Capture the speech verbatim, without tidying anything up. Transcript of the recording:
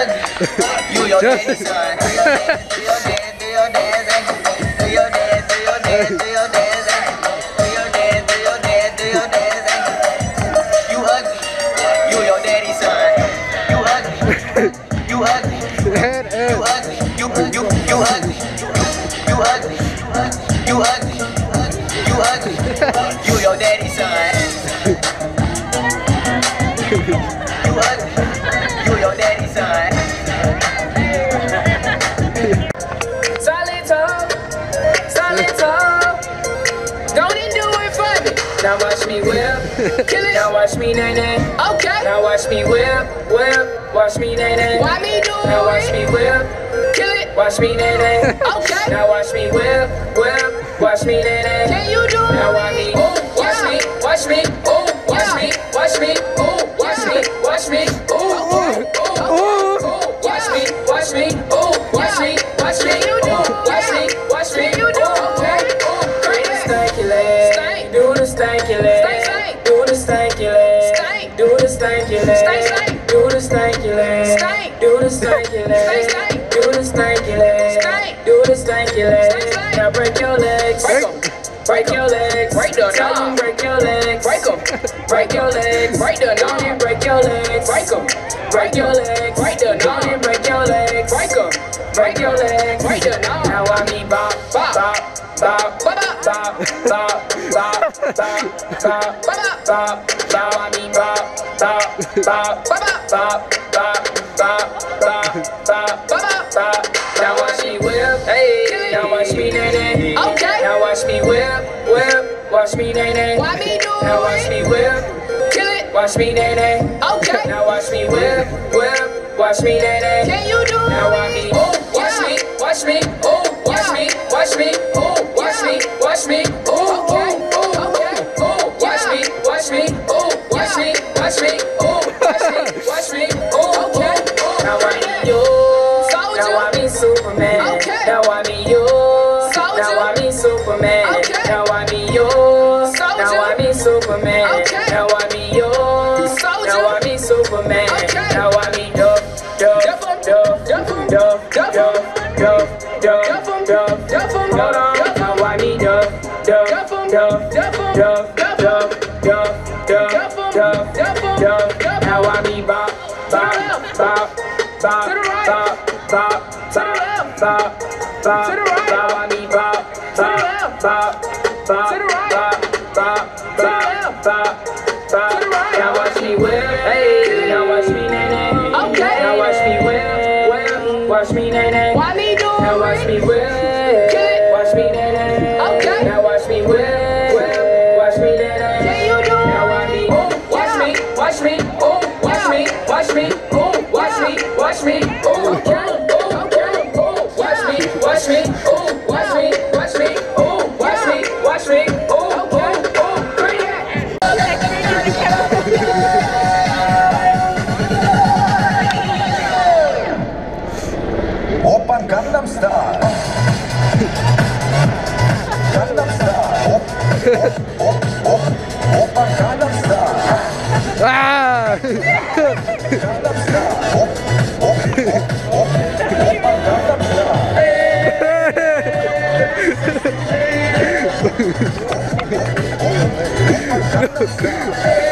ugly. You your daddy's son. Do your dance, do your dance, do your dance, do your dance, do your dance, do your dance, do your dance, do your dance, do your dance. You ugly. You your daddy's son. You ugly. You ugly. You ugly. You you you ugly. You ugly. You ugly. You ugly. You your daddy's son. You ugly. You your daddy's son. Solid talk. Solid talk. Don't even do it for me. Now watch me whip. Kill it. Now watch me nay nay. Okay. Now watch me whip. Whip. Watch me nay nay. Why me do it? Now watch me whip. Kill it. Watch me nay nay. Okay. Now watch me whip. Whip. Watch me nay nay. Can you do it? Now watch me. Ooh. Watch me. Watch me. Ooh. Watch me. Watch me. Ooh. Watch me. Watch me. Ooh. Ooh. Ooh. Watch me. Watch me. Ooh. Watch me. Watch me. You do. Watch me. Watch me. You do. Okay. Do the stanky leg. Do the stanky leg. Do the stanky leg. Do the stanky leg. Do the stanky leg. Do the stanky leg. Do the stanky leg. Do the stanky leg. Now break your legs. Break 'em. Break your legs. Break the knob. Break your legs. Break 'em. Break your legs. Break the knob. Break your legs. Break 'em. Break your legs. Break the knob. Break your legs. Break 'em. Break your legs. Break the knob. Now I mean bop bop bop bop bop bop bop bop bop bop bop. Now I mean bop bop bop bop bop bop bop bop bop bop. Now watch me whip. Hey. Now watch me nay nay. Okay. Now watch me whip. Whip. Watch me nay nay. Why me do it? Now watch me whip. Kill it. Watch me nay nay. Okay. Now watch me whip. Whip. Watch me nay nay. Can you do it? Now watch me. Ooh. Watch me. Watch me. Ooh. Watch me. Watch me. Ooh. Watch me. Watch me. Ooh. Okay. Ooh. Okay. Ooh. Watch me. Watch me. Ooh. Watch me. Watch me. Ooh. Watch me. Watch me. Ooh. Okay. Now I mean you. Now I mean Superman. Okay. Now I mean you. Now I mean Superman. Okay. Now I mean you. Now I mean Superman. Okay. Now I mean you. Now I mean Superman. Okay. Now I mean Duff, Duff, Duff, Duff, Duff, Duff, Duff, Duff, Duff, Duff, Duff. Hold on. Now I mean Duff, Duff, Duff, Duff, Duff, Duff, Duff, Duff, Duff, Duff. Now I mean Bop, Bop, Bop, Bop, Bop, Bop, Bop, Bop, Bop. Now I mean Bop, Bop, Bop, Bop, Bop, Bop, Bop, Bop, Bop. Now watch me whip. Hey. Now watch me nay nay. Okay. Now watch me whip. Whip. Watch me nay nay. Why me do it? Now watch me whip. Watch me nay nay. Okay. Now watch me whip. Whip. Watch me nay nay. Can you do it? Now watch me. Ooh. Watch me. Watch me. Ooh. Watch me. Watch me. Ooh. Watch me. Watch me. Ooh. Okay. Ooh. Okay. Ooh. Watch me. Watch me. Ooh. Watch me. Watch me. Ooh. Watch me. Watch me. Ooh. Okay. Ooh. Bring it. Open Gangnam Style. Gangnam Style. Op, op, op, op. Open Gangnam Style. Ah! Gangnam Style. Op, op, op, op. Open Gangnam Style. Open Gangnam Style.